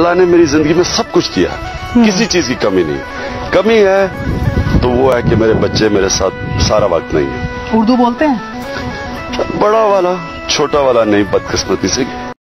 अल्लाह ने मेरी जिंदगी में सब कुछ दिया, किसी चीज की कमी नहीं। कमी है तो वो है कि मेरे बच्चे मेरे साथ सारा वक्त नहीं है। उर्दू बोलते हैं? बड़ा वाला छोटा वाला नहीं, बदकिस्मती से।